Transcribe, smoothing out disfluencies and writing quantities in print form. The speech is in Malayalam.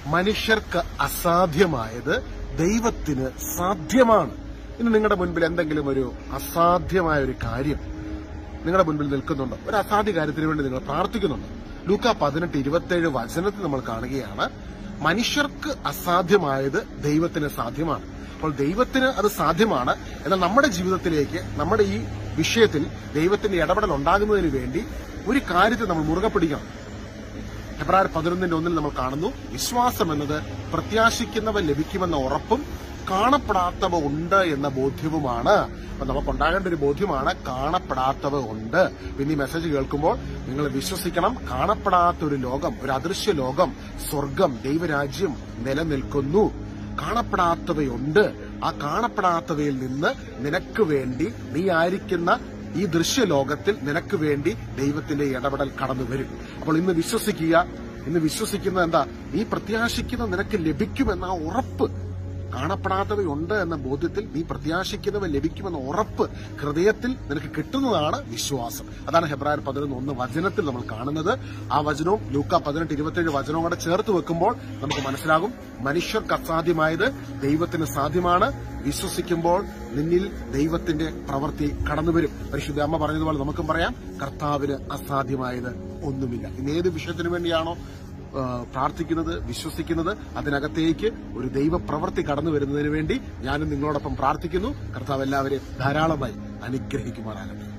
മനുഷ്യർക്ക് അസാധ്യമായത് ദൈവത്തിന് സാധ്യമാണ്. ഇന്ന് നിങ്ങളുടെ മുൻപിൽ എന്തെങ്കിലും ഒരു അസാധ്യമായ ഒരു കാര്യം നിങ്ങളുടെ മുൻപിൽ നിൽക്കുന്നുണ്ടോ? ഒരു അസാധ്യ കാര്യത്തിന് വേണ്ടി നിങ്ങൾ പ്രാർത്ഥിക്കുന്നുണ്ടോ? ലൂക്ക 18:27 വചനത്തിൽ നമ്മൾ കാണുകയാണ്, മനുഷ്യർക്ക് അസാധ്യമായത് ദൈവത്തിന് സാധ്യമാണ്. അപ്പോൾ ദൈവത്തിന് അത് സാധ്യമാണ്. എന്നാൽ നമ്മുടെ ജീവിതത്തിലേക്ക്, നമ്മുടെ ഈ വിഷയത്തിൽ ദൈവത്തിന്റെ ഇടപെടൽ ഉണ്ടാകുന്നതിന് വേണ്ടി ഒരു കാര്യത്തെ നമ്മൾ മുറുകെ പിടിക്കണം. ഹെബ്രായർ 11:1 നമ്മൾ കാണുന്നു, വിശ്വാസം എന്നത് പ്രത്യാശിക്കുന്നവ ലഭിക്കുമെന്ന ഉറപ്പും കാണപ്പെടാത്തവ ഉണ്ട് എന്ന ബോധ്യവുമാണ്. അപ്പൊ നമുക്കുണ്ടാകേണ്ട ഒരു ബോധ്യമാണ്, കാണപ്പെടാത്തവ ഉണ്ട്. പിന്നെ ഈ മെസ്സേജ് കേൾക്കുമ്പോൾ നിങ്ങൾ വിശ്വസിക്കണം, കാണപ്പെടാത്ത ഒരു ലോകം, ഒരു അദൃശ്യ ലോകം, സ്വർഗം, ദൈവരാജ്യം നിലനിൽക്കുന്നു. കാണപ്പെടാത്തവയുണ്ട്. ആ കാണപ്പെടാത്തവയിൽ നിന്ന് നിനക്ക് വേണ്ടി, നീ ആയിരിക്കുന്ന ഈ ദൃശ്യലോകത്തിൽ നിനക്ക് വേണ്ടി ദൈവത്തിന്റെ ഇടപെടൽ കടന്നു വരും. അപ്പോൾ ഇന്ന് വിശ്വസിക്കുക. ഇന്ന് വിശ്വസിക്കുന്നത് എന്താ? നീ പ്രത്യാശിക്കുന്ന നിനക്ക് ലഭിക്കുമെന്ന ആ ഉറപ്പ്. കാണപ്പെടാത്തവയുണ്ട് എന്ന ബോധ്യത്തിൽ നീ പ്രത്യാശിക്കുന്നവ ലഭിക്കുമെന്ന ഉറപ്പ് ഹൃദയത്തിൽ നിനക്ക് കിട്ടുന്നതാണ് വിശ്വാസം. അതാണ് ഹെബ്രായർ 11:1 വചനത്തിൽ നമ്മൾ കാണുന്നത്. ആ വചനവും ലൂക്ക 18:27 വചനവും കൂടെ ചേർത്ത് വെക്കുമ്പോൾ നമുക്ക് മനസ്സിലാകും, മനുഷ്യർക്ക് അസാധ്യമായത് ദൈവത്തിന് സാധ്യമാണ്. വിശ്വസിക്കുമ്പോൾ നിന്നിൽ ദൈവത്തിന്റെ പ്രവൃത്തി കടന്നുവരും. പരിശുദ്ധ അമ്മ പറഞ്ഞതുപോലെ നമുക്കും പറയാം, കർത്താവിന് അസാധ്യമായത് ഒന്നുമില്ല. ഇന്ന് ഏത് വിഷയത്തിനു വേണ്ടിയാണോ പ്രാർത്ഥിക്കുന്നത്, വിശ്വസിക്കുന്നത്, അതിനകത്തേക്ക് ഒരു ദൈവ പ്രവൃത്തി കടന്നു വരുന്നതിന് വേണ്ടി ഞാനും നിങ്ങളോടൊപ്പം പ്രാർത്ഥിക്കുന്നു. കർത്താവ് എല്ലാവരെയും ധാരാളമായി അനുഗ്രഹിക്കുമാറാകട്ടെ.